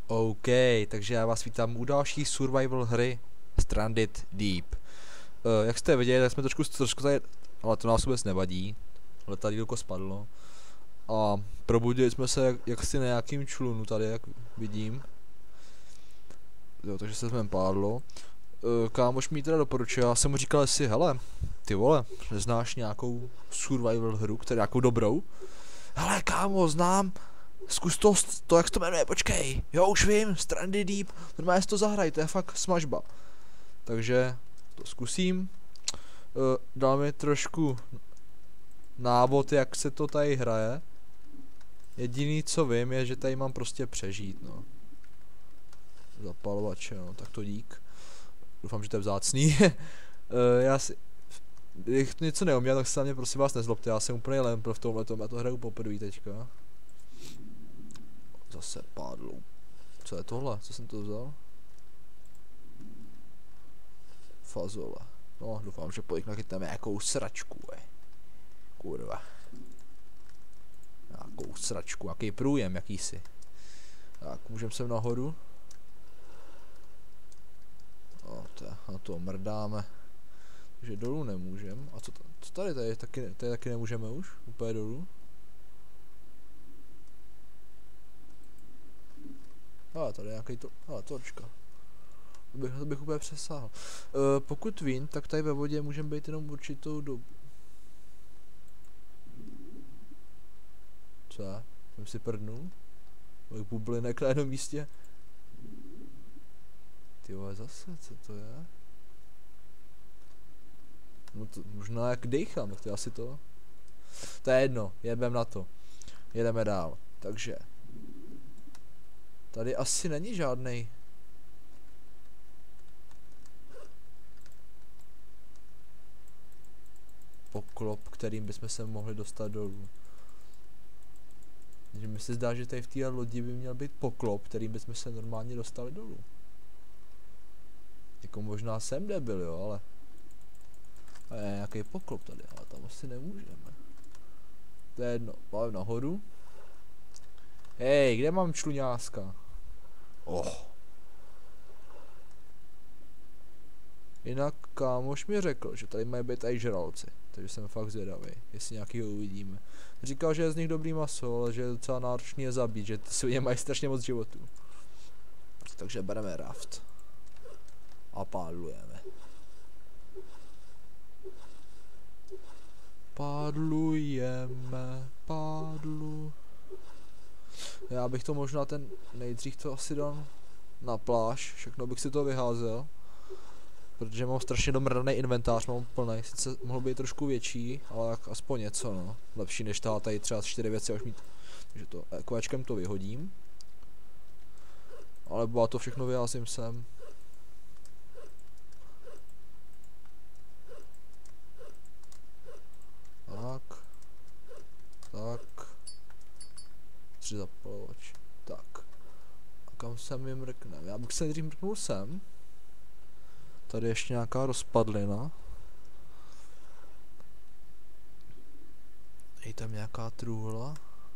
OK, takže já vás vítám u další survival hry Stranded Deep. Jak jste viděli, tak jsme trošku tady, ale to nás vůbec nevadí. Letadílko spadlo. A probudili jsme se jaksi na nějakým člunu tady, jak vidím. Jo, takže se jsme pádlo. Kámoš mi teda doporučil, já jsem mu říkal si, hele, ty vole, neznáš nějakou survival hru, která nějakou dobrou? Hele kámo, znám, zkus to jak se to jmenuje, počkej, jo už vím, Stranded Deep, normálně si to zahraj, to je fakt smažba. Takže to zkusím, dal mi trošku návod, jak se to tady hraje. Jediný co vím je, že tady mám prostě přežít, no. Zapalovače, no, tak to dík. Doufám, že to je vzácný. Já si... Když něco neuměl, tak se na mě prosím vás nezlobte, já jsem úplně lempl v tomhletom, já to hraju poprvé teďka. Zase pádlo. Co je tohle? Co jsem to vzal? Fazole. No, doufám, že pojď nachytneme nějakou sračku, kurva. Nějakou sračku, jaký průjem, jakýsi. Tak, můžeme sem nahoru. No, na to mrdáme. Takže dolů nemůžem. A co tady? Tady taky nemůžeme už? Úplně dolů? Tady je nějaký to... torčka. To bych úplně přesáhl. Pokud vím, tak tady ve vodě můžeme být jenom určitou dobu. Co je? Jsem si prdnul? Moje bublinek na jednom místě. Ty vole, zase, co to je? No to možná jak dejchám, tak to je asi to. To je jedno, jedeme na to. Jedeme dál, takže. Tady asi není žádnej. Poklop, kterým bychom se mohli dostat dolů. Takže mi se zdá, že tady v té lodi by měl být poklop, kterým bychom se normálně dostali dolů. Jako možná jsem debil, jo, ale... A je nějaký poklop tady, ale tam asi nemůžeme. To je jedno, máme nahoru. Hej, kde mám čluňáska? Jinak kámoš mi řekl, že tady mají být i žralci. Takže jsem fakt zvědavý, jestli nějakýho uvidíme. Říkal, že je z nich dobrý maso, ale že je docela náročný je zabít, že ty svině mají strašně moc životů. Takže bereme raft. A pádlujeme. Pádlu. Já bych to možná nejdřív to asi dal na pláž, všechno bych si to vyházel. Protože mám strašně domrdaný inventář, mám plný, sice mohl být trošku větší, ale aspoň něco, no. Lepší než tady třeba 4 věci až mít. Takže to ekvéčkem to vyhodím. Ale já to všechno vyházím sem. Tak. 3 zapalovač. Tak. A kam se mi mrkneme? Já bych se nejdřív mrknul sem. Tady ještě nějaká rozpadlina. Je tam nějaká trůhla?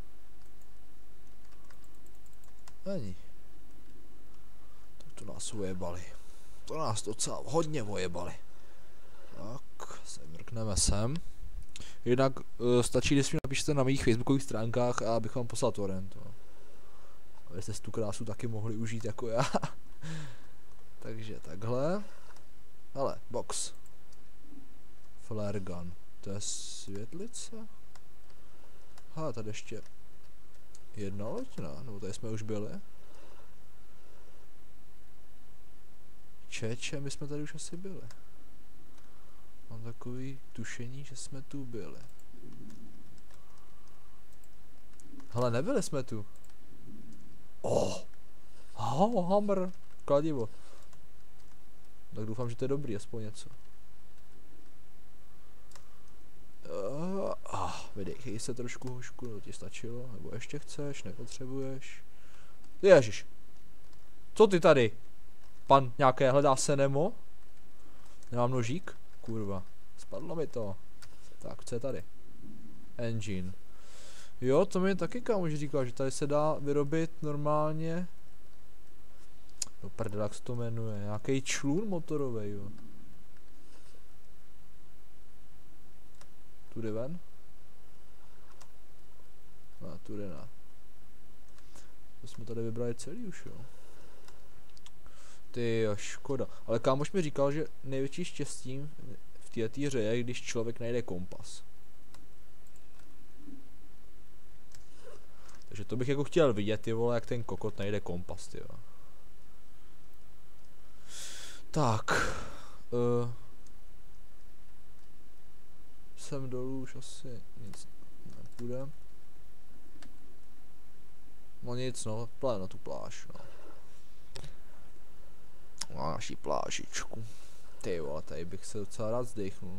Není. Tak to nás ojebali. To nás docela hodně ojebali. Tak, se mrkneme sem. Jinak stačí, když mi napíšete na mých facebookových stránkách a abych vám poslal torrent. Abyste si tu krásu taky mohli užít jako já. Takže takhle. Hele, box. Flare gun. To je světlice? Aha, tady ještě jedna loďna, nebo tady jsme už byli. Čeče, my jsme tady už asi byli. Mám takový tušení, že jsme tu byli. Hele, nebyli jsme tu. Hammer. Kladivo. Tak doufám, že to je dobrý, aspoň něco. Vydechej se trošku, hošku, to ti stačilo, nebo ještě chceš, nepotřebuješ. Ježiš. Co ty tady? Pan nějaké hledá se Nemo? Nemám nožík? Kurva. Spadlo mi to. Tak, co je tady? Engine. Jo, to mi taky kámoš říkal, že tady se dá vyrobit normálně Do prdela, jak se to jmenuje, nějaký člun motorový, jo. Tudy ven? No, tudy ne. To jsme tady vybrali celý už, jo. Ty jo, škoda. Ale kámoš mi říkal, že největší štěstím v této hře je, když člověk najde kompas. Takže to bych jako chtěl vidět, ty vole, jak ten kokot najde kompas, ty jo. Tak. Sem dolů už asi nic nepůjde. No nic, no, plán na tu pláž, no. Na naší plážičku. Ty vole, tady bych se docela rád zdechnul.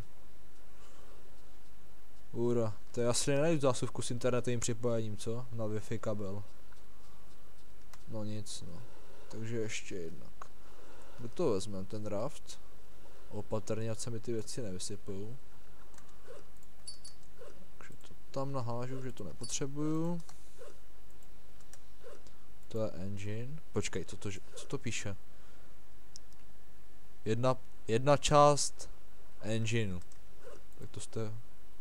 Ura, to je asi nenajdu zásuvku s internetovým připojením, co? Na Wi-Fi kabel. No nic, no. Takže ještě jednak. Kde to vezmeme, ten raft? Opatrně, ať se mi ty věci nevysypou. Takže to tam nahážu, že to nepotřebuju. To je engine. Počkej, co to píše? Jedna část engineu. Tak to jste...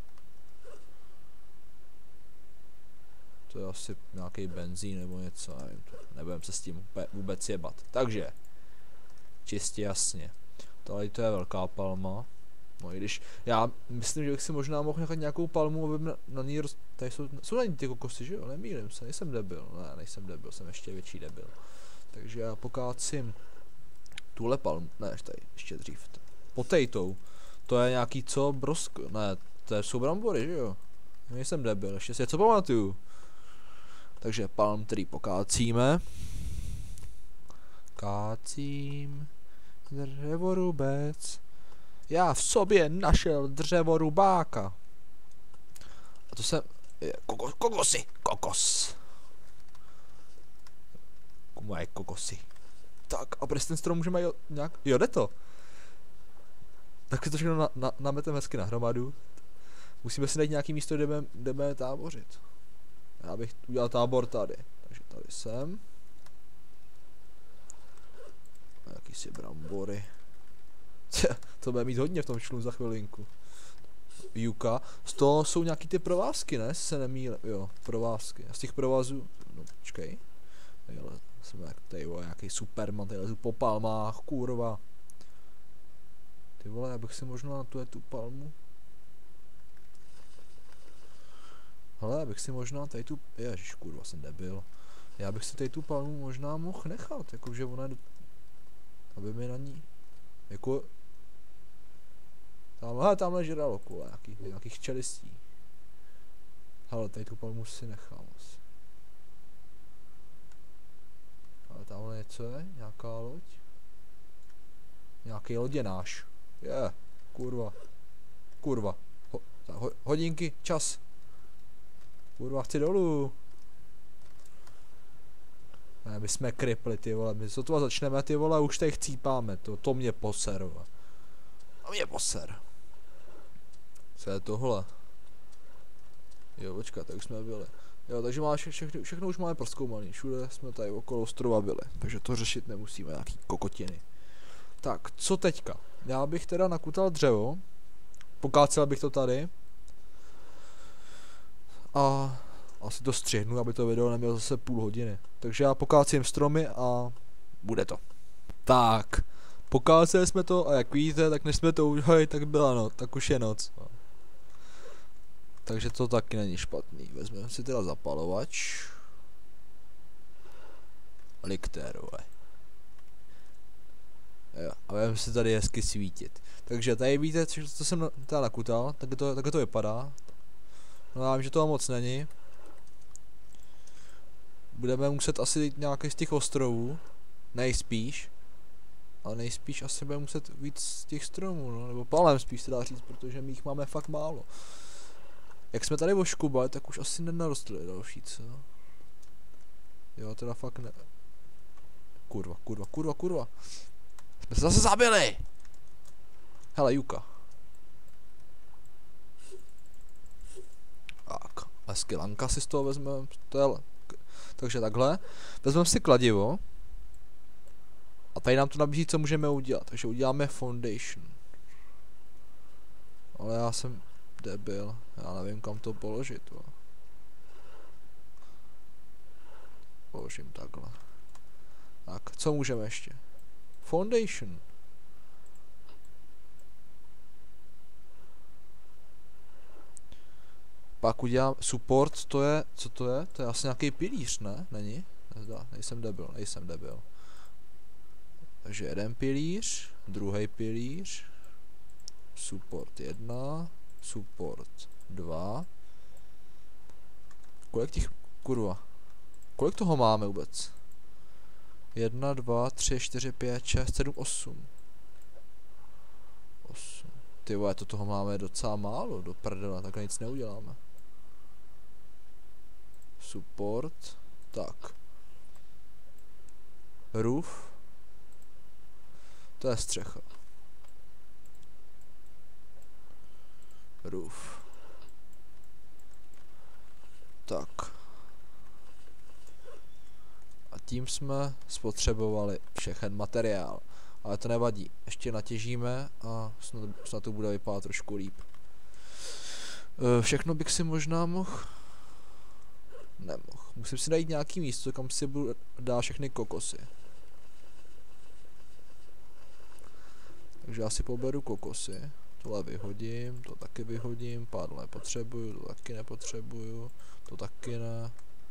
To je asi nějaký benzín nebo něco, nevím, nebudem se s tím vůbec jebat. Takže, čistě jasně. Tady to je velká palma. No i když, já myslím, že bych si možná mohl nechat nějakou palmu, aby na ní tady jsou na ní ty kokosy, že jo? Nemýlím se, nejsem debil. Ne, nejsem debil, jsem ještě větší debil. Takže já pokácím tuhle palmu, ne, tady, ještě dřív. Potato. To je nějaký co? Brosko? Ne, to jsou brambory, že jo? Nejsem debil, ještě si něco pamatuju. Takže palm tree pokácíme. Kácím dřevorubec. Já v sobě našel dřevorubáka. A to jsem... Kokos. Moje kokosy. Tak a přes ten strom můžeme nějak... Jo, jde to. Tak si to všechno nameteme hezky na hromadu. Musíme si najít nějaký místo, kde budeme tábořit. Já bych udělal tábor tady. Takže tady jsem. A jakýsi brambory. To bude mít hodně v tom člunu za chvilinku. Juka. Z toho jsou nějaký ty provázky, ne? Se nemýlím. Jo, provázky. A z těch provázů... No, počkej. Tadyhle jsem tady nějaký superman, tady lezu po palmách, kurva. Ty vole, já bych si možná na tu palmu... Hele, já bych si možná tady tu... Ježiš, kurva, jsem debil. Já bych si tady tu palmu možná mohl nechat, jakože ona je... Aby mi na ní... Jako... Tamhle žralo kule, nějakých čelistí. Hele, tady tu palmu si nechám asi. Ale tamhle něco je? Nějaká loď? Nějaký loděnáš. Je, kurva. Hodinky, čas. Kurva, chci dolů. Ne, my jsme kripli, ty vole, my sotva začneme, ty vole, už tady chcípáme, to mě poser, vole. To mě poser. Co je tohle? Jo, počkat, tak už jsme byli. Jo, takže máme všechno už máme prozkoumaný, všude jsme tady okolo ostrova byli, takže to řešit nemusíme, nějaký kokotiny. Tak, co teďka? Já bych teda nakutal dřevo, pokácel bych to tady. A asi to střihnu, aby to video nemělo zase půl hodiny. Takže já pokácím stromy a bude to. Tak, pokáceli jsme to a jak vidíte, tak než jsme to udělali, tak byla noc, tak už je noc. Takže to taky není špatný. Vezmeme si teda zapalovač. Liktérové. Jo, a budeme si tady hezky svítit. Takže tady víte, co jsem teda nakutal, tak to vypadá. No já vím, že toho moc není. Budeme muset asi jít nějaký z těch ostrovů. Nejspíš. Ale nejspíš asi budeme muset víc z těch stromů, no. Nebo palem spíš se dá říct, protože my jich máme fakt málo. Jak jsme tady oškubali, tak už asi nenarostly další, co? Jo, teda fakt ne... Kurva. Jsme se zase zabili! Hele, Juka. Tak, hezky lanka si z toho vezmeme, takže takhle. Vezmeme si kladivo. A tady nám to nabízí, co můžeme udělat. Takže uděláme foundation. Ale já jsem debil. Já nevím, kam to položit. Jo. Položím takhle. Tak, co můžeme ještě? Foundation. Pak udělám support, to je, co to je? To je asi nějaký pilíř, ne? Není? Nezdá, nejsem debil. Takže jeden pilíř, druhý pilíř, support 1, support 2. Kolik těch, kurva, kolik toho máme vůbec? 1, 2, 3, 4, 5, 6, 7, 8. 8. Ty vole, to toho máme docela málo, do prdela, takhle nic neuděláme. Support, tak. Roof. To je střecha. Roof. Tak. A tím jsme spotřebovali všechen materiál. Ale to nevadí. Ještě natěžíme a snad to bude vypadat trošku líp. Všechno bych si možná mohl... Nemohl. Musím si najít nějaký místo, kam si budu dát všechny kokosy. Takže já si poberu kokosy. Tohle vyhodím, to taky vyhodím, pádlo nepotřebuju, to taky nepotřebuju, to taky ne.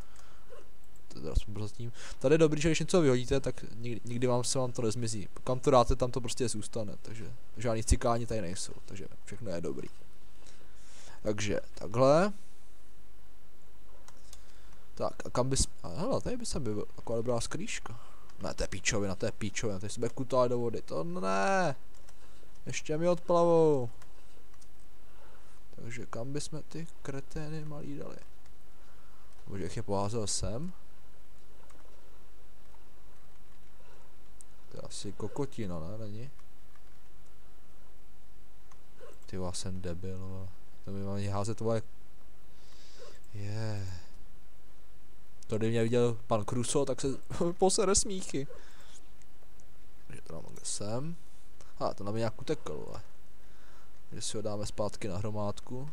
Tady je dobrý, že když něco vyhodíte, tak nikdy se vám to nezmizí. Kam to dáte, tam to prostě zůstane, takže žádný cikáni tady nejsou, takže všechno je dobrý. Takže takhle. Tak a kam bys... Hele, tady by se byl taková dobrá skrýška. Ne, to je píčovina, tady se bude kutá do vody, to ne. Ještě mi odplavou. Takže kam bychom ty kretény malý dali? Bože, jak je poházel sem. To je asi kokotina, ne? Není? Ty já jsem debil, to mi mám házet tohle. To kdyby mě viděl pan Crusoe, tak se posere smíchy. Takže to mám sem. To nám nějak utekl, ale. Takže si ho dáme zpátky na hromádku.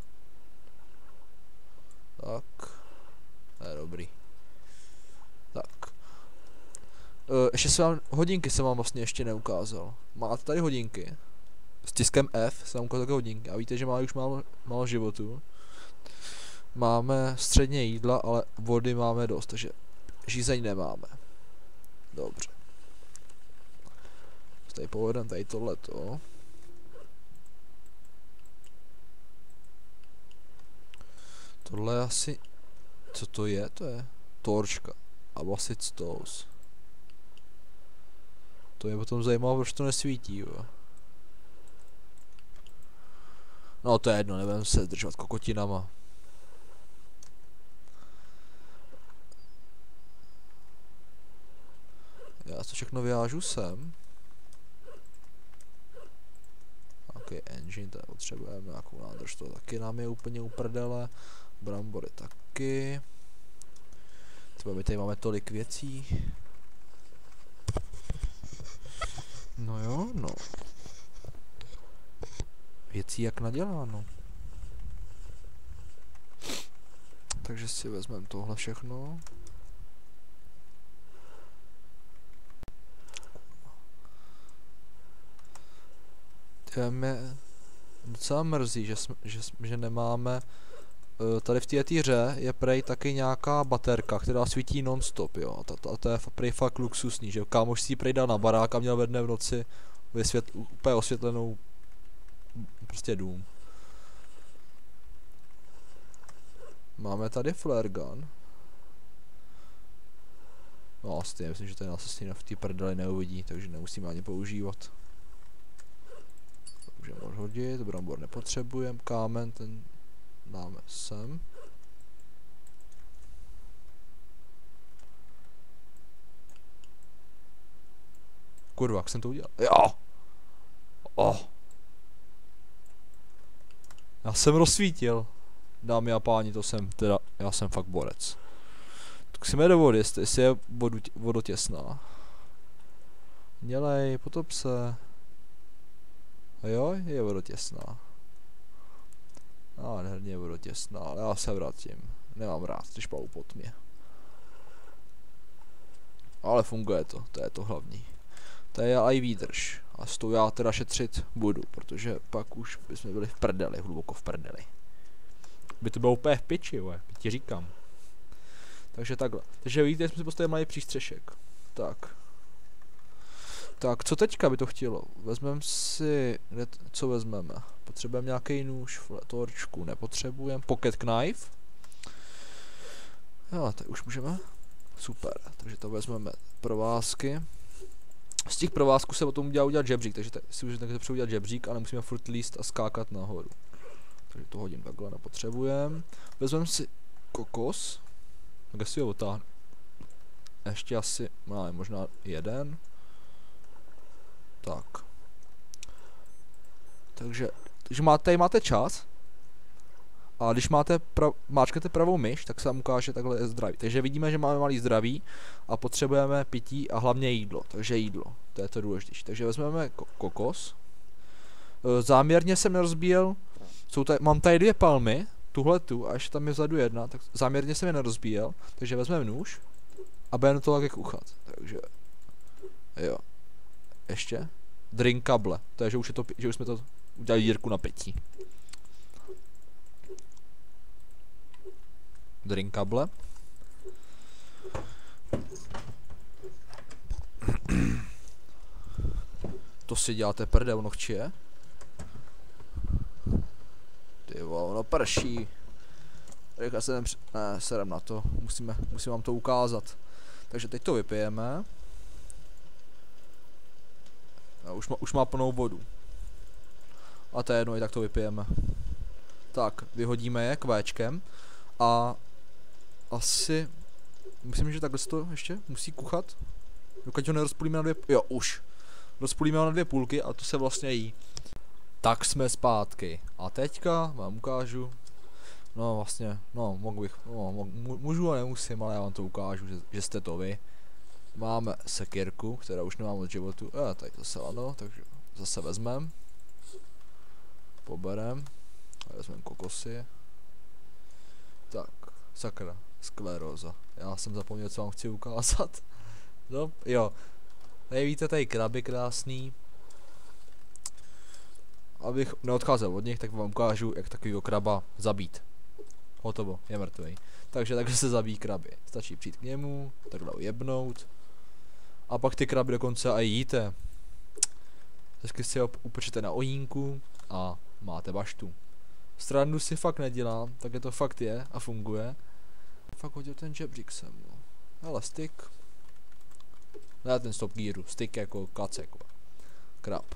Tak. To je dobrý. Tak. Ještě hodinky jsem vám vlastně ještě neukázal. Máte tady hodinky. S tiskem F jsem vám ukázal také hodinky. A víte, že má už málo životů. Máme středně jídla, ale vody máme dost, takže žízeň nemáme. Dobře. Tady povedem tady tohleto. Tohle je asi... Co to je? To je torčka. Abbasid stoves. To je potom zajímavé, proč to nesvítí, jo. No to je jedno, nebudem se zdržovat kokotinama. Já to všechno vyhážu sem. Okay, engine, tady potřebujeme nějakou nádrž, to taky nám je úplně uprdele. Brambory taky. Třeba my tady máme tolik věcí. No jo, no. Věcí jak naděláno. Takže si vezmeme tohle všechno. Mě docela mrzí, že nemáme tady v této hře je prej taky nějaká baterka, která svítí non-stop, jo. To je prej fakt luxusní, že kámoš si ji prej dal na barák a měl ve dne v noci úplně osvětlenou prostě dům. Máme tady flare gun. No asi myslím, že tady nás asi v té prdeli neuvidí, takže nemusíme ani používat. Můžeme odhodit, brambor nepotřebujeme, kámen ten dáme sem. Kurva, jak jsem to udělal? Jo! Já jsem rozsvítil. Dámy a páni, to jsem teda, já jsem fakt borec. Tak si jme do vody, jestli je vodotěsná. Dělej, potop se. A jo, je vodotěsná. Nádherně vodotěsná, ale já se vrátím. Nemám rád, když plavu po tmě. Ale funguje to, to je to hlavní. To je i výdrž. A s tou já teda šetřit budu, protože pak už bychom byli v prdeli, hluboko v prdeli. By to bylo úplně v piči, jo, ti říkám. Takže takhle. Takže vidíte, jsme si postavili malý přístřešek. Tak. Tak, co teďka by to chtělo? Vezmeme si... Co vezmeme? Potřebujeme nějaký nůž, fletorčku nepotřebujeme. Pocket knife. Jo, tak už můžeme. Super, takže to vezmeme provázky. Z těch provázků se potom udělat žebřík, takže si můžete udělat žebřík, ale musíme furt líst a skákat nahoru. Takže to hodím takhle, nepotřebujeme. Vezmeme si kokos. Tak si ho otáhnu. Ještě asi máme možná jeden. Tak. Takže tady máte čas. A když máčkete pravou myš, tak se vám ukáže takhle zdraví. Takže vidíme, že máme malý zdraví a potřebujeme pití a hlavně jídlo. Takže jídlo, to je to důležitější. Takže vezmeme kokos. Záměrně jsem nerozbíjel. Mám tady 2 palmy, tuhletu a ještě tam je vzadu jedna, tak záměrně jsem je nerozbíjel. Takže vezmeme nůž a budeme to tak uchat. Takže jo. Ještě. Drinkable. To je, že už jsme to udělali dírku na pití. Drinkable. To si děláte prdel, ono chčije. Ty vole, ono prší. Rychle se serem na to. Musím vám to ukázat. Takže teď to vypijeme. Už má plnou vodu. A to je jedno, i tak to vypijeme. Tak, vyhodíme je kvéčkem. A asi... Myslím, že takhle se to ještě musí kuchat. Dokud ho nerozpůlíme na 2... Jo, už. Rozpůlíme ho na 2 půlky a to se vlastně jí. Tak jsme zpátky. A teďka vám ukážu. No vlastně, no mohl bych, no, můžu a nemusím, ale já vám to ukážu, že jste to vy. Máme sekírku, která už nemá moc životu. Tady to se ano, takže zase vezmem. Poberem. A vezmem kokosy. Tak, sakra, skleróza. Já jsem zapomněl, co vám chci ukázat. No, jo. Tady víte, tady kraby krásný. Abych neodcházel od nich, tak vám ukážu, jak takovýho kraba zabít. Hotovo, je mrtvej. Takže se zabíjí kraby. Stačí přijít k němu, takhle jebnout. A pak ty kraby dokonce i jíte. Hezky si ho upečete na ohýnku a máte baštu. Srandu si fakt nedělám, také to fakt je a funguje. Fakt hodil ten žebřík sem, no. Ale stick. Ne ten stop gearu, stick jako kacek. Krab.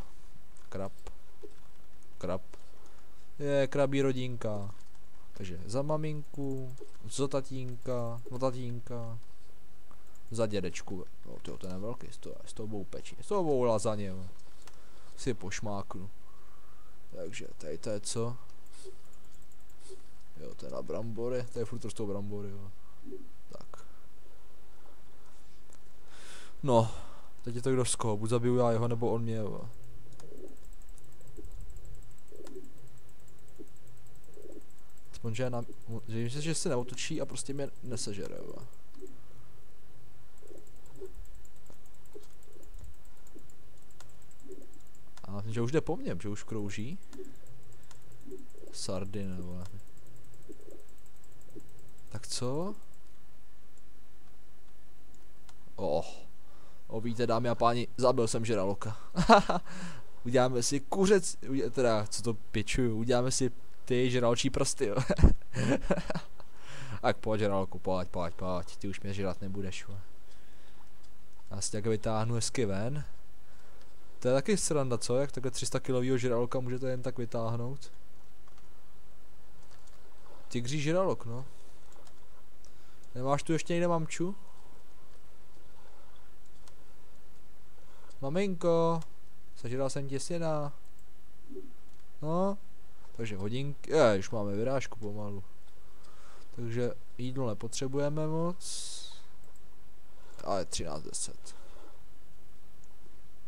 Krab. Je krabí rodinka. Takže za maminku, za tatínka, za tatínka, za dědečku. No tyjo, ten je velký, s tou pečí, s tou lazaně, jo. Si pošmáknu. Takže tady to je co? Jo, to je na brambory, to je furt s tou brambory, jo. Tak. No, teď je to kdo z koho, buď zabiju já jeho, nebo on mě, jo. Aspoň, že se neotočí a prostě mě nesežere, jo. A že už jde po mně, že už krouží. Sardin, nebo tak co? Víte, dámy a páni, zabil jsem žraloka. Uděláme si kuřec, teda, co to pičuju, uděláme si ty žralčí prsty, jo. Tak pojď, žralku, pojď, ty už mě žrat nebudeš, jo. Já si tak vytáhnu hezky ven. To je taky sranda, co? Jak takhle 300 kilovýho žraloka můžete jen tak vytáhnout? Tygří žralok, no. Nemáš tu ještě někde mamču? Maminko, sežral jsem tě syna. No, takže hodinky, už máme vyrážku pomalu. Takže jídlo nepotřebujeme moc. Ale 13:10.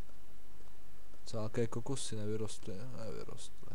Celké kokosy nevyrostly, nevyrostly.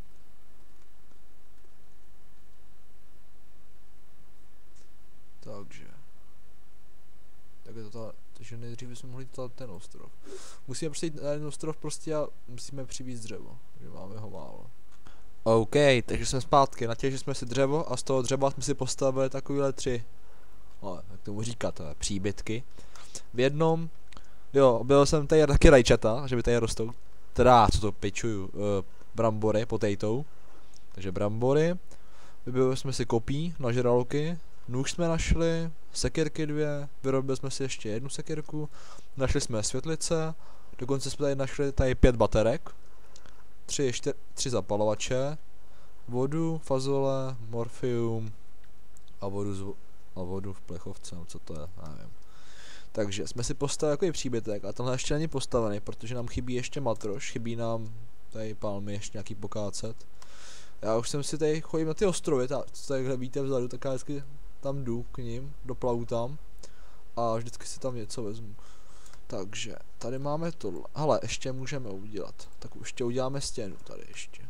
Takže. Tak je to takže nejdřív bychom mohli ten ostrov. Musíme prostě jít na jeden ostrov prostě a musíme přibít dřevo, že máme ho málo. OK, takže jsme zpátky, natěžili jsme si dřevo a z toho dřeva jsme si postavili takovýhle 3, jak tomu říkat, příbytky. V jednom, jo, byl jsem tady taky rajčata, že by tady rostou, teda, co to pičuju, brambory, potato. Takže brambory, vybili jsme si kopí na žraloky, nůž jsme našli, sekirky 2, vyrobili jsme si ještě jednu sekirku, našli jsme světlice, dokonce jsme tady našli tady 5 baterek, 3 zapalovače, vodu, fazole, morfium a vodu v plechovce, co to je, nevím. Takže jsme si postavili takový příbytek a tenhle ještě není postavený, protože nám chybí ještě matroš, chybí nám tady palmy ještě nějaký pokácet. Já už jsem si tady chodím na ty ostrovy, co takhle víte vzadu, tak já vždycky tam jdu k ním, doplavu tam a vždycky si tam něco vezmu. Takže tady máme tohle, hele, ještě můžeme udělat, tak ještě uděláme stěnu tady ještě.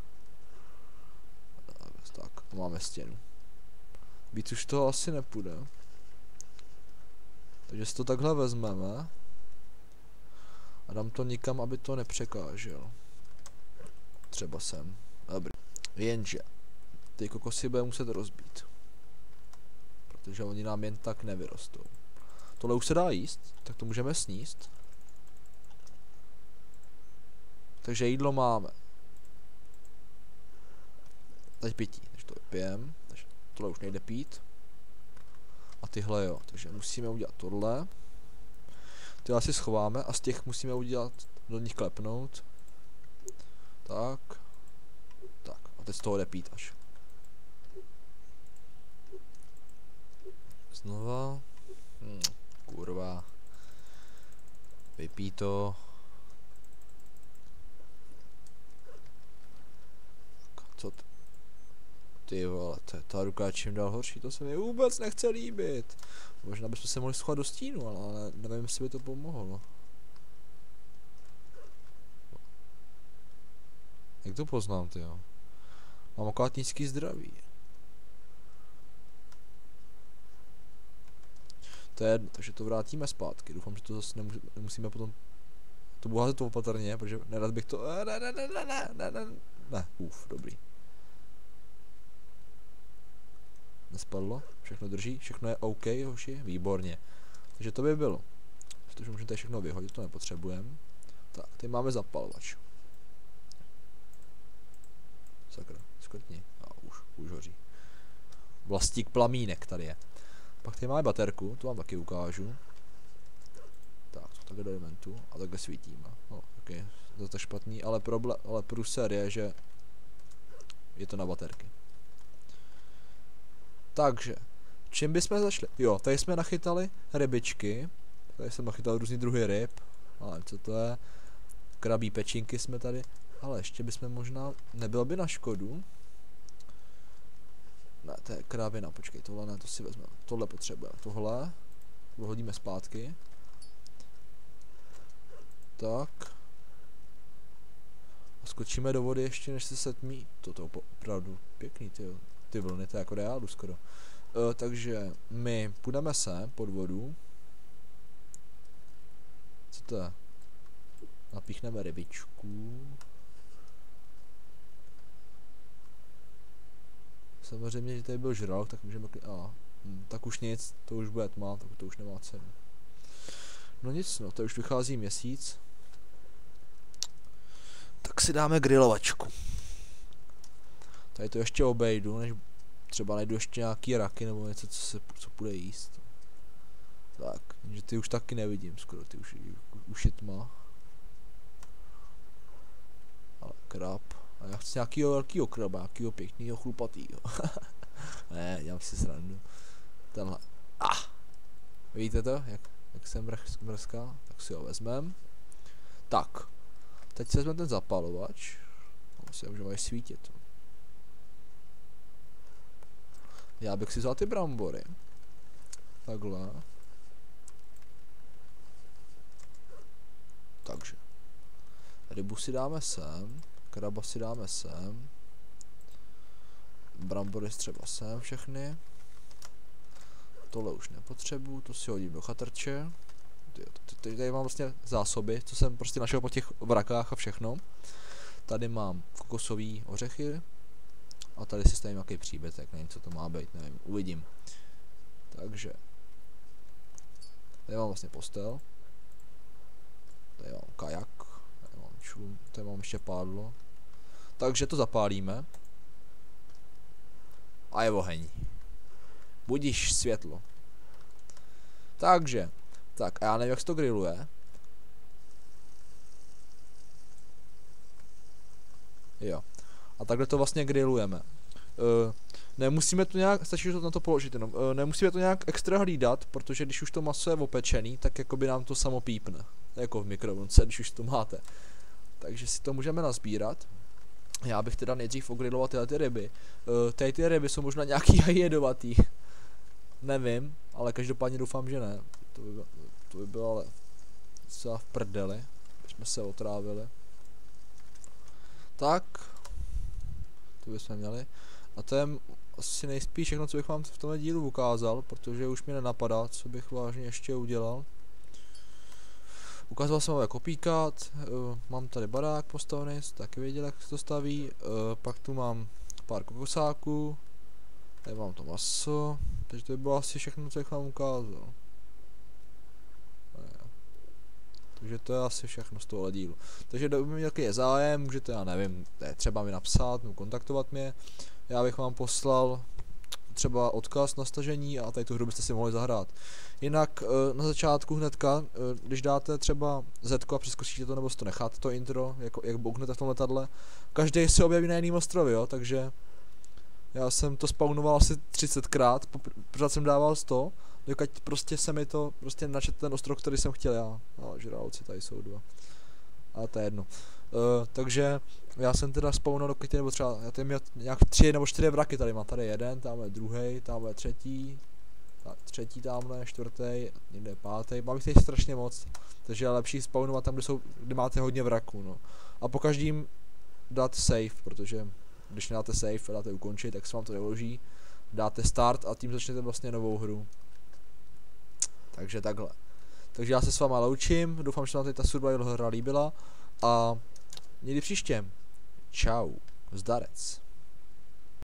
Tak, máme stěnu. Víc už toho asi nepůjde. Takže si to takhle vezmeme a dám to nikam, aby to nepřekážel. Třeba sem. Dobrý. Jenže ty kokosy bude muset rozbít. Protože oni nám jen tak nevyrostou. Tohle už se dá jíst, tak to můžeme sníst. Takže jídlo máme. Teď pití, takže to vypijem. Takže tohle už nejde pít. A tyhle jo, takže musíme udělat tohle. Tyhle si schováme a z těch musíme udělat, do nich klepnout. Tak. Tak, a teď z toho jde pít až. Znova. Kurva. Vypí to. Co to? Ty vole, ta ruka je čím dál horší, to se mi vůbec nechce líbit. Možná bychom se mohli schovat do stínu, ale nevím, jestli by to pomohlo. Jak to poznám, tyjo? Mám akorát nízký zdraví. To je jedno, takže to vrátíme zpátky. Doufám, že to zase nemusíme potom to budu házet to opatrně, protože nerad bych to... Ne, dobrý. Nespadlo, všechno drží, všechno je OK, hoši, výborně. Takže to by bylo. Protože můžeme tady všechno vyhodit, to nepotřebujeme. Tak, tady máme zapalovač. Sakra, škrtni. A už hoří. Vlastík plamínek tady je. Pak tady máme baterku, to vám taky ukážu. Tak, to takhle do elementu a takhle svítíme. No, ok, to je špatný, ale průser je, že je to na baterky. Takže, čím bychom začali? Jo, tady jsme nachytali rybičky. Tady jsem nachytal různý druhy ryb. Ale co to je? Krabí pečinky jsme tady. Ale ještě bychom možná, nebylo by na škodu. Ne, to je krávina, počkej, tohle ne, to si vezmeme. Tohle potřebujeme, tohle hodíme zpátky. Tak. A skočíme do vody ještě, než se setmí. Toto je opravdu pěkný, ty vlny, to je jako reálu skoro. Takže my půjdeme se pod vodu. Co to je? Napíchneme rybičku. Samozřejmě, že tady byl žralok, tak můžeme... tak už nic, to už bude tma, tak to už nemá cenu. No nic, no, to už vychází měsíc. Tak si dáme grilovačku. Tady to ještě obejdu, než třeba najdu ještě nějaký raky nebo něco, co bude jíst. Tak, že ty už taky nevidím skoro, ty už je tma. Ale krab. A já chci nějakýho velkýho kraba, nějakýho pěknýho chlupatýho. Ne, dělám si srandu. Tenhle. Vidíte to, jak jsem mrzká? Tak si ho vezmem. Tak. Teď si vezmeme ten zapalovač. Myslím, že mají svítit. Já bych si vzal ty brambory. Takhle. Takže. Rybu si dáme sem, kraba si dáme sem, brambory třeba sem všechny. Tohle už nepotřebuju, to si hodím do chatrče. Tady mám vlastně zásoby, co jsem prostě našel po těch vrakách a všechno. Tady mám kokosové ořechy. A tady si stavím nějaký příbytek, nevím, co to má být, nevím, uvidím. Takže tady mám vlastně postel. Tady mám kajak. Tady mám čum, tady mám ještě pádlo. Takže to zapálíme. A je oheň. Budíš světlo. Takže. Tak a já nevím, jak se to grilluje. Jo. A takhle to vlastně grillujeme. Nemusíme to nějak, stačí to na to položit jenom, nemusíme to nějak extra hlídat, protože když už to maso je opečený, tak jakoby nám to samo pípne. Jako v mikrovlnce, když už to máte. Takže si to můžeme nazbírat. Já bych teda nejdřív ogrilloval tyhle ty ryby. Tady ty ryby jsou možná nějaký jedovatý. Nevím, ale každopádně doufám, že ne. To by bylo ale docela v prdeli, jsme se otrávili. Tak. To bychom měli. A to je asi nejspíš všechno, co bych vám v tomhle dílu ukázal, protože už mi nenapadá, co bych vážně ještě udělal. Ukázal jsem vám, jak opíkat, mám tady barák postavený, taky věděl, jak se to staví, pak tu mám pár kokosáků, tady mám to maso, takže to by bylo asi všechno, co bych vám ukázal. Takže to je asi všechno z tohohle dílu. Takže kdyby měl jaký je zájem, můžete, já nevím, třeba mi napsat nebo kontaktovat mě. Já bych vám poslal třeba odkaz na stažení a tady tu hru byste si mohli zahrát. Jinak na začátku hnedka, když dáte třeba Zetko a přeskočíte to nebo si to necháte to intro, jak bouknete v tom letadle, každý se objeví na jiným ostrově, jo, takže já jsem to spawnoval asi 30krát, pořád jsem dával 100, dokud prostě se mi to prostě načet ten ostrov, který jsem chtěl já. No, žraloci tady jsou dva. Ale to je jedno. Takže já jsem teda spawnal dokud nebo třeba, já tady měl nějak 3 nebo 4 vraky tady mám. Tady jeden, tamhle druhý, tamhle třetí, tamhle, čtvrtý, někde pátý. Mám jich tady strašně moc. Takže je lepší spawnovat tam, kde máte hodně vraků, no. A po každým dát save, protože když dáte save a dáte ukončit, tak se vám to neloží. Dáte start a tím začnete vlastně novou hru. Takže takhle. Takže já se s váma loučím, doufám, že se vám tady ta survival hra líbila a někdy příště. Čau, zdarec.